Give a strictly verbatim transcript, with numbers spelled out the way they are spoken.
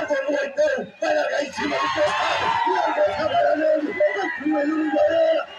largou no oitão, vai largar em cima do costado, largou o camarão, vai pro ele no Goiânia,